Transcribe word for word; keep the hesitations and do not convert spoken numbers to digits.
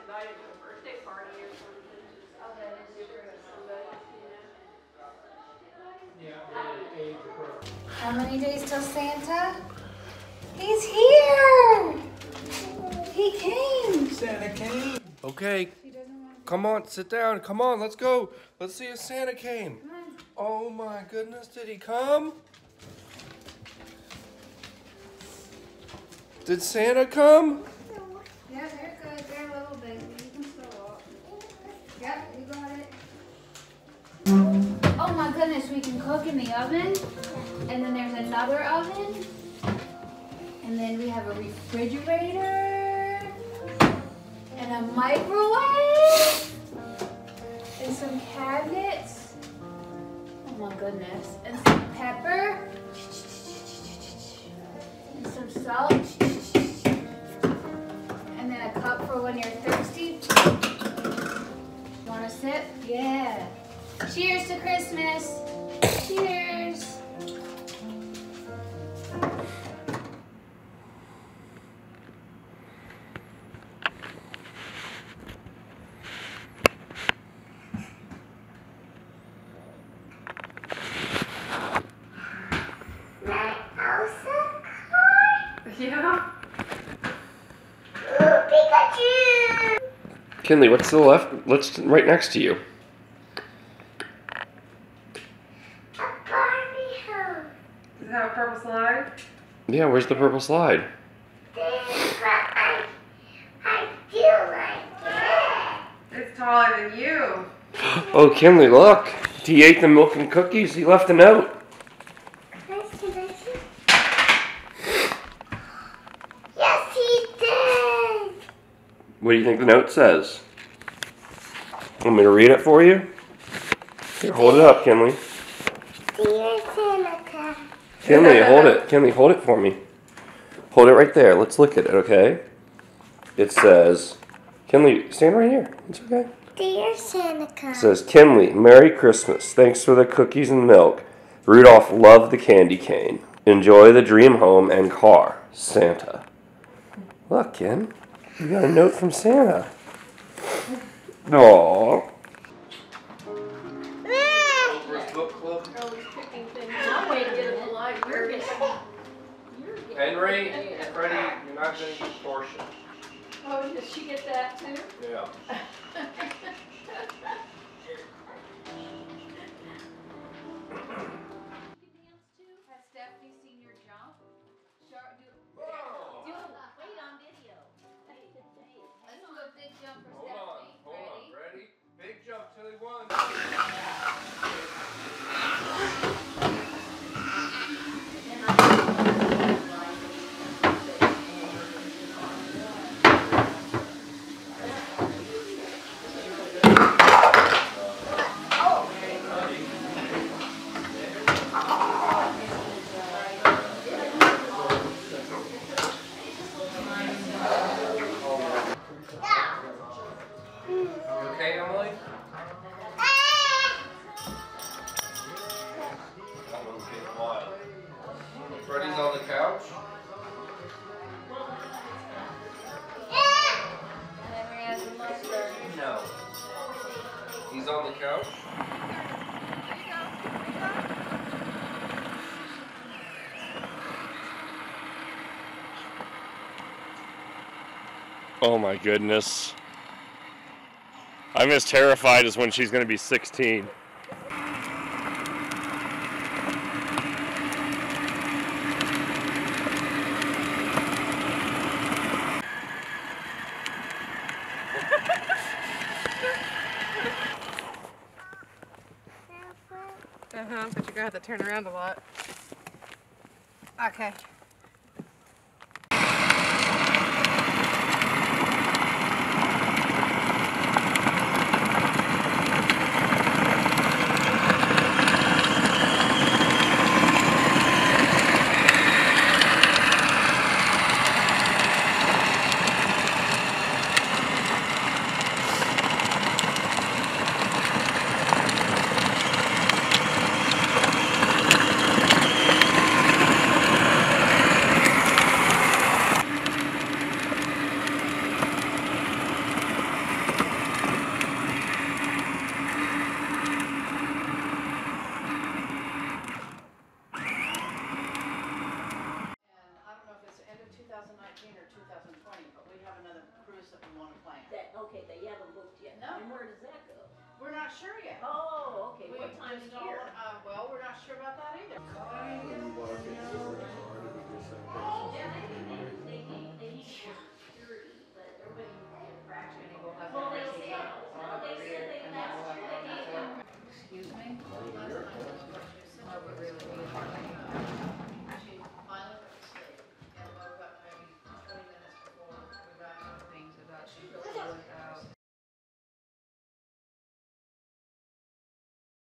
invited to a birthday party or something. Oh, that is true. How many days till Santa? He's here! He came! Santa came! Okay, come on, sit down. Come on, let's go. Let's see if Santa came. Oh my goodness, did he come? Did Santa come? Yeah, they're good. They're a little big. You can still walk. Yep, you got it. Oh my goodness, we can cook in the oven. And then there's another oven. And then we have a refrigerator. And a microwave. And some cabinets. Oh my goodness. And some pepper. And some salt. And then a cup for when you're thirsty. Want a sip? Yeah. Cheers to Christmas. Cheers. Yeah. Pikachu! Kinley, what's to the left? What's right next to you? Does it have a purple slide? Yeah, where's the purple slide? It's taller than you. Oh, Kinley, look. He ate the milk and cookies. He left a note. Yes, he did. What do you think the note says? Want me to read it for you? Here, hold it up, Kinley. Dear Santa. Kinley, hold it. Kinley, hold it for me. Hold it right there. Let's look at it, okay? It says, Kinley, stand right here. It's okay. Dear Santa. It says, Kinley, Merry Christmas. Thanks for the cookies and milk. Rudolph loved the candy cane. Enjoy the dream home and car. Santa. Look, Ken. You got a note from Santa. Aww. Henry and Freddie, you're not going to get portions. Oh, does she get that too? Yeah. Has Stephanie seen your jump? Sure, do, Whoa. do, wait on video. Let's do a big jump for Hold on, Stephanie. hold Ready? on, ready? Big jump till he won. Okay, Emily? That one's getting wild. Freddie's on the couch. Henry has the mustard. No. He's on the couch. Oh my goodness. I'm as terrified as when she's going to be sixteen. Uh-huh, but you're gonna have to turn around a lot. Okay. And where does that go? We're not sure yet. Oh, okay. We What time of just don't- year? Uh, well, we're not sure about that either.